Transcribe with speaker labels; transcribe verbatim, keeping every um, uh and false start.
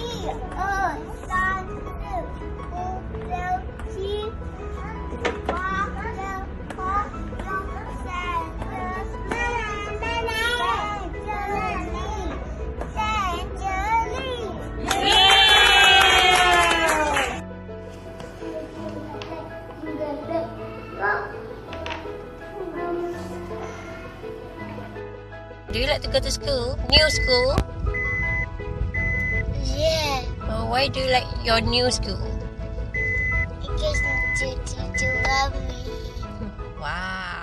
Speaker 1: 一二三四五六七八九八九三十在这里，在这里。耶！
Speaker 2: Do you like to go to school? New school?
Speaker 1: Yeah,
Speaker 2: Oh, why do you like your new school?
Speaker 1: because the teacher love me.
Speaker 2: Wow.